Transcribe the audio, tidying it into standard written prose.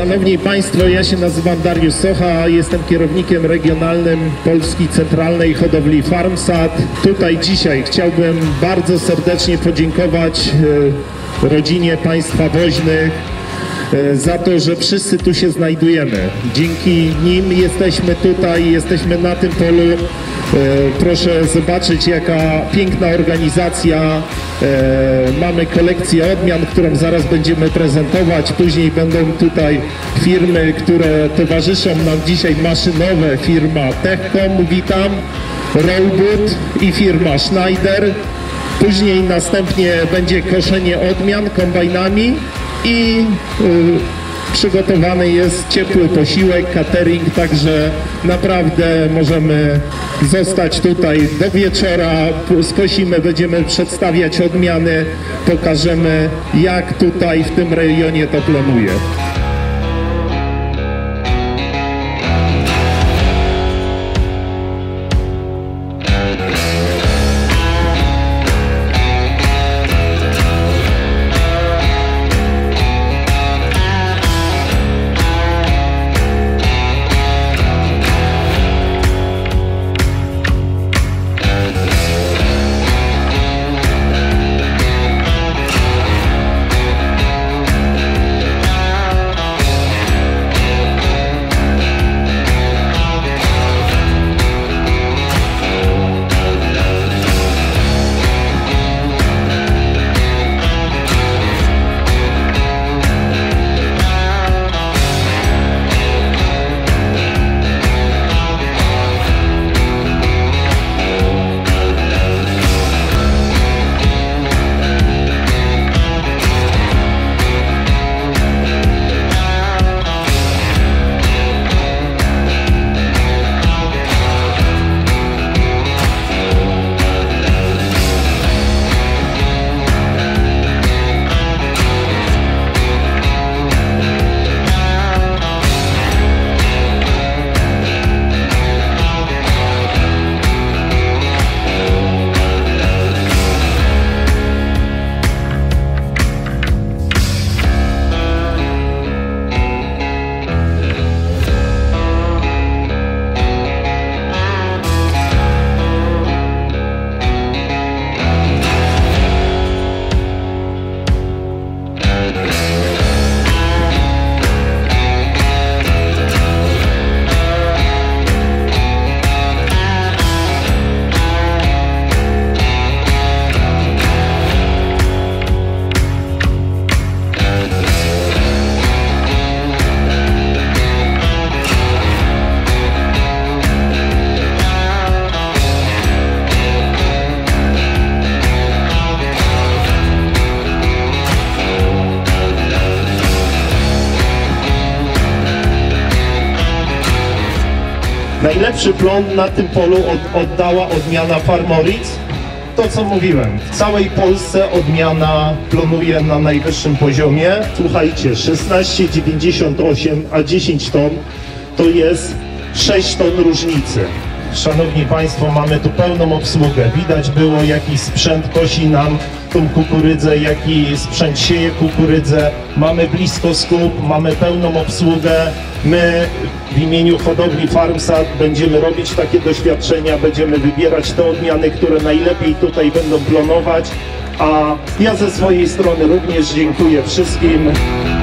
Szanowni Państwo, ja się nazywam Dariusz Socha, jestem kierownikiem regionalnym Polski Centralnej Hodowli FarmSat. Tutaj dzisiaj chciałbym bardzo serdecznie podziękować rodzinie państwa woźnych za to, że wszyscy tu się znajdujemy. Dzięki nim jesteśmy tutaj, jesteśmy na tym polu. Proszę zobaczyć, jaka piękna organizacja. Mamy kolekcję odmian, którą zaraz będziemy prezentować. Później będą tutaj firmy, które towarzyszą nam dzisiaj maszynowe. Firma Techcom, witam, Rollwood i firma Schneider. Później następnie będzie koszenie odmian kombajnami i przygotowany jest ciepły posiłek, catering, także naprawdę możemy zostać tutaj do wieczora, skosimy, będziemy przedstawiać odmiany, pokażemy, jak tutaj w tym rejonie to planuje. Najlepszy plon na tym polu oddała odmiana Farmoritz. To, co mówiłem, w całej Polsce odmiana plonuje na najwyższym poziomie. Słuchajcie, 16,98, a 10 ton to jest 6 ton różnicy. Szanowni Państwo, mamy tu pełną obsługę. Widać było, jaki sprzęt kosi nam tą kukurydzę, jaki sprzęt sieje kukurydzę. Mamy blisko skup, mamy pełną obsługę. My w imieniu hodowli FarmSat będziemy robić takie doświadczenia, będziemy wybierać te odmiany, które najlepiej tutaj będą plonować. A ja ze swojej strony również dziękuję wszystkim.